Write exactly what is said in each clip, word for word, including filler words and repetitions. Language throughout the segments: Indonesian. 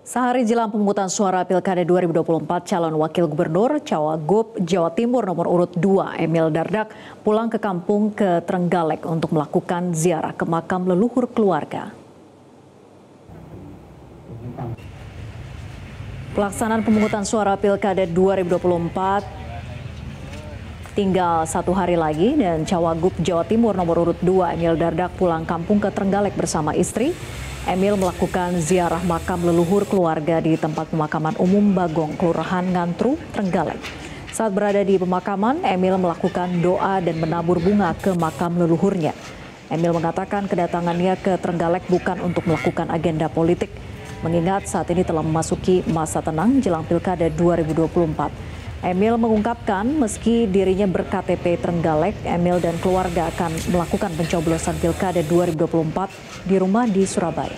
Sehari jelang pemungutan suara Pilkada dua ribu dua puluh empat, calon wakil gubernur Cawagup Jawa Timur nomor urut dua Emil Dardak pulang ke kampung ke Trenggalek untuk melakukan ziarah ke makam leluhur keluarga. Pelaksanaan pemungutan suara Pilkada dua ribu dua puluh empat tinggal satu hari lagi dan Cawagup Jawa Timur nomor urut dua Emil Dardak pulang kampung ke Trenggalek bersama istri. Emil melakukan ziarah makam leluhur keluarga di tempat pemakaman umum Bagong, Kelurahan Ngantru, Trenggalek. Saat berada di pemakaman, Emil melakukan doa dan menabur bunga ke makam leluhurnya. Emil mengatakan kedatangannya ke Trenggalek bukan untuk melakukan agenda politik, mengingat saat ini telah memasuki masa tenang jelang Pilkada dua ribu dua puluh empat. Emil mengungkapkan meski dirinya ber-K T P Trenggalek, Emil dan keluarga akan melakukan pencoblosan Pilkada dua ribu dua puluh empat di rumah di Surabaya.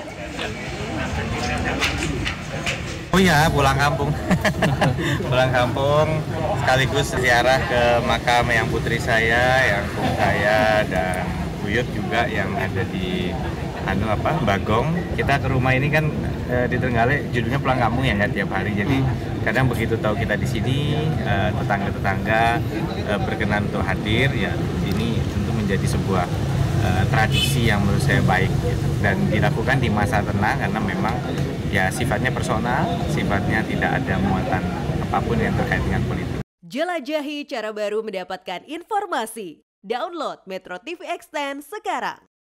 Oh ya, pulang kampung. Pulang kampung sekaligus ziarah ke makam yang putri saya, yang kum saya dan buyut juga yang ada di anu apa Bagong. Kita ke rumah ini kan e, di Trenggalek judulnya pulang kampung ya nggak tiap hari. Jadi kadang begitu tahu kita di sini, e, tetangga-tetangga e, berkenan untuk hadir ya. Ini tentu menjadi sebuah e, tradisi yang menurut saya baik gitu. Dan dilakukan di masa tenang karena memang ya sifatnya personal, sifatnya tidak ada muatan apapun yang terkait dengan politik. Jelajahi cara baru mendapatkan informasi. Download Metro T V Extend sekarang.